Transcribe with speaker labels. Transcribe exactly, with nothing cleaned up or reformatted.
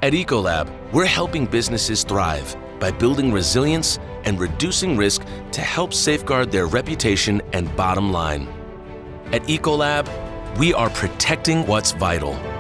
Speaker 1: At Ecolab, we're helping businesses thrive by building resilience and reducing risk to help safeguard their reputation and bottom line. At Ecolab, we are protecting what's vital.